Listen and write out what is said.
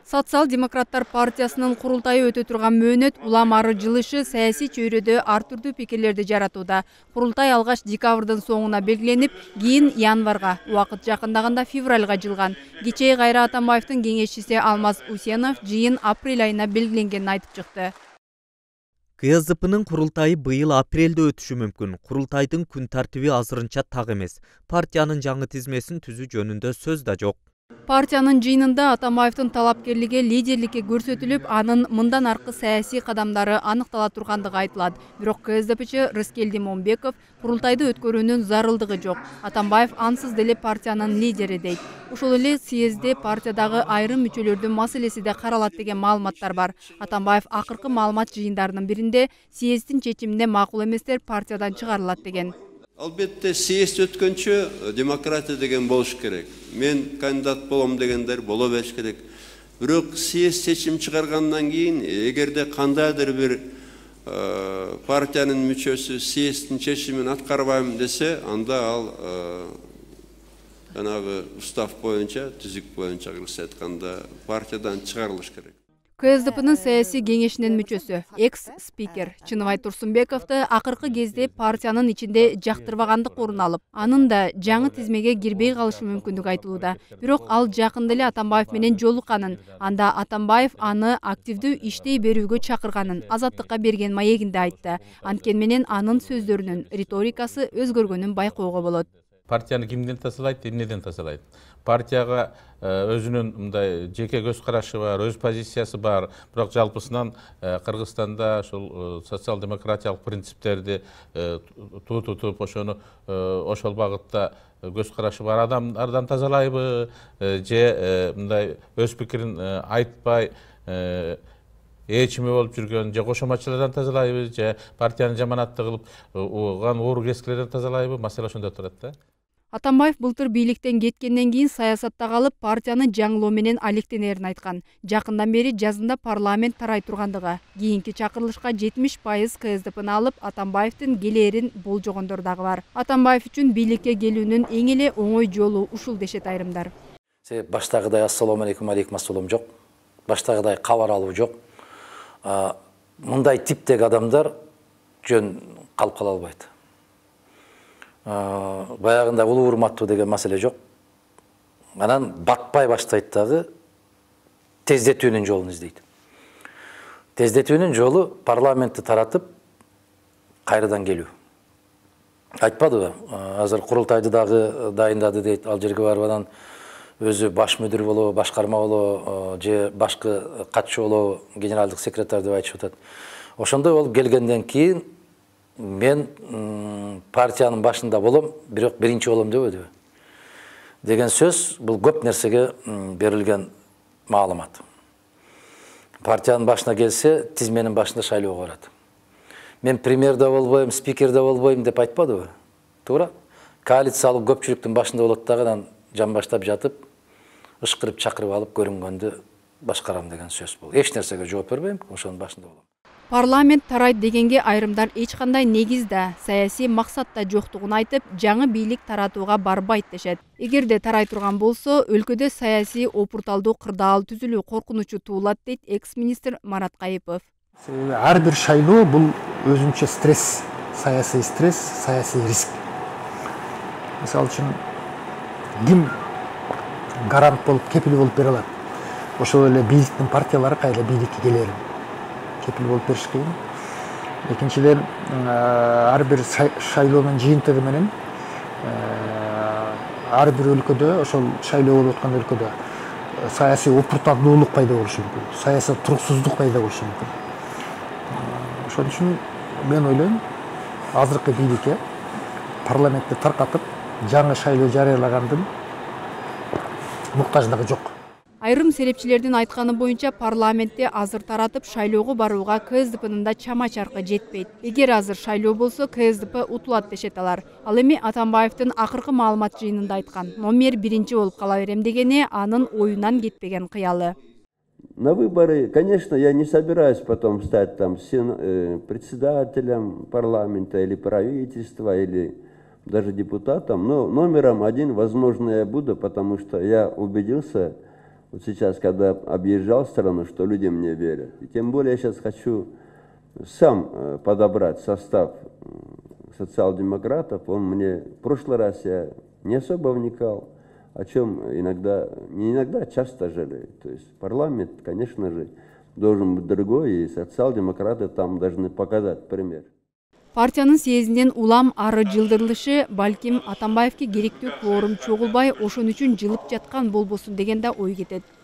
Социал-демократтар партиясынын курултайы өтө турган мөөнөт улам ары жылышы саясий чөйрөдө ар түрдүү пикирлерди жаратууда. Курултай алгач декабрдын соңуна белгиленип, кийин январга, убакыт жакындаганда февралга жылган. Кечээ Кайра Атамбаевдин кеңешчиси Алмаз Усенов жыйын апрель айына белгиленгенин айтып чыкты. КСДПнын курултайы быйыл апрелде өтүшү мүмкүн. Курултайдын күн тартиби азырынча так эмес. Партиянын жаңы тизмесин түзүү жөнүндө сөз да жок. Партиянын жыйынында Атамбаевдин талапкерлиги лидерликке көрсөтүлүп, анын мындан аркы саясий кадамдары аныктала тургандыгы айтылат. Бирок КСДПчы Рыскелди Момбеков курултайды өткөрүүнүн зарылдыгы жок. Атамбаев ансыз деле партиянын лидери дейт. Ошол эле съезде партиядагы айрым мүчөлөрдүн маселеси да каралат деген маалыматтар бар. Атамбаев акыркы маалымат жыйындарынын биринде съездин чечимине макул эместер партиядан чыгарылат деген. Албетте съезд өткөнчө демократия деген болуш керек. Мен кандидат болом дегендер боло бериш керек. Бирок съезд чечим чыгаргандан кийин, эгерде кандайдыр бир партиянын мүчөсү съезддин чечимин аткарбайм десе, анда ал жанагы устав боюнча, түзүк боюнча кыргызча айтканда партиядан чыгарылыш керек. КСДПнын саясий кеңешинин мүчөсү, экс-спикер Чыныбай Турсунбековду акыркы кезде партиянын ичинде жактырбагандык орун алып, анын да жаңы тизмеге кирбей калышы мүмкүндүгү айтылууда. Бирок ал жакында эле Атамбаев менен жолукканын, анда Атамбаев аны активдүү иштей берүүгө чакырганын, Азаттыкка берген маегинде айтты. Анткени менен анын сөздөрүнүн риторикасы өзгөргөнүн байкоого болот. Партияны кимден тазалайт, эмнеден тазалайт? Партияга өзүнүн мындай жеке көз карашы бар, өз позициясы бар. Бирок жалпысынан Кыргызстанда ошол социал-демократиялык принциптерди тутуп, ошол багытта көз карашы бар адамдардан тазалайбы, же мындай өз пикирин айтпай эчими болуп жүргөн же кошоматчылардан тазалайбы, же партияны жаманатты кылып уган оор кескилерден тазалайбы? Маселе ошондо турат да. Атамбаев былтыр бийликтен кеткенден кийин саясатта калып, партияны жаңылоо менен алектенерин айткан. Жакындан бери жазында парламент тарай тургандыгы, кийинки чакырылышка 70% КСДПны алып, Атамбаевдин келээрин болжогондор дагы бар. Атамбаев үчүн бийликке келүүнүн эң эле оңой жолу ушул дешет айрымдар. Баштагыдай ассалому алейкум, алейкум ассалам жок. Баштагыдай кабар алуу жок. Мындай типтеги адамдар жөн калып кала албайт. Баягында улуу урматтуу деген маселе жок. Анан батпай баштайт дагы тездетүүнүн жолун издейт. Тездетүүнүн жолу парламентти таратып кайрадан келүү. Айтпадыбы? Азыр курултайды дагы дайындады дейт. Ал жерге барып анан өзү баш мүдүр болобу, башкарма болобу, же башкы катчы болобу, генералдык секретарь деп айтышып атат. Ошондой болуп келгенден кийин мен партиянын башында болом, бирок биринчи болом дебедиби деген сөз. Бул көп нерсеге берилген маалымат. Партиянын башына келсе, тизменин башында шайлоого барат. Мен премьер да болбойм, спикер да болбойм деп айтпадыбы? Туура. Коалициялык көпчүлүктүн башында болот дагы, анан жамбаштап жатып, ышкырып чакырып алып көрүнгөндү башкарам деген сөз бул. Эч нерсеге жооп бербейм, ошонун башында болом. Парламент тарайт дегенге айрымдар эч кандай негиз да, саясий максат да жоктугун айтып, жаңы бийлик таратууга барбайт дешет. Эгерде тарай турган болсо, өлкөдө саясий опурталдуу кырдаал түзүлүү коркунучу туулат дейт экс-министр Марат Кайыпов. Ар бир шайлоо бул өзүнчө стресс, саясий риск. Мисалы үчүн ким гарант болуп, кепил болуп бере алат? Ошол эле бийликтин партиялары кайда бийликке келерин кепил болуп бериш кыйын. Экинчиден, ар бир шайлоонун жыйынтыгы менен ар бир өлкөдө, ошол шайлоо болуп аткан өлкөдө саясий опурталдуулук пайда болушу мүмкүн, саясий туруксуздук пайда болушу мүмкүн. Ошон үчүн мен ойлойм, азыркы бийликке парламентти таркатып, жаңы шайлоо жарыялагандын муктаждыгы жок. Айрым серепчилердин айтканы боюнча парламентти азыр таратып шайлоого барууга КСДПнын да чама чаркы жетпейт. Эгер азыр шайлоо болсо, КСДП утулат дешет алар. Ал эми Атамбаевдин акыркы маалымат жыйынында айткан, номер биринчи болуп кала берем дегени анын оюнан кетпеген кыялы. На выборы, конечно, я не собираюсь потом стать там председателем парламента или правительства, или даже депутатом, но номером один, возможно, я буду, потому что я убедился Вот сейчас, когда объезжал страну, что люди мне верят. И тем более я сейчас хочу сам подобрать состав социал-демократов. Он мне в прошлый раз я не особо вникал, о чем иногда, не иногда, часто жалею. То есть парламент, конечно же, должен быть другой, и социал-демократы там должны показать пример. Партиянын съездинен улам ары жылдырылышы балким Атамбаевке керектүү кворум чогулбай ошон үчүн жылып жаткан болбосун деген да ой кетет.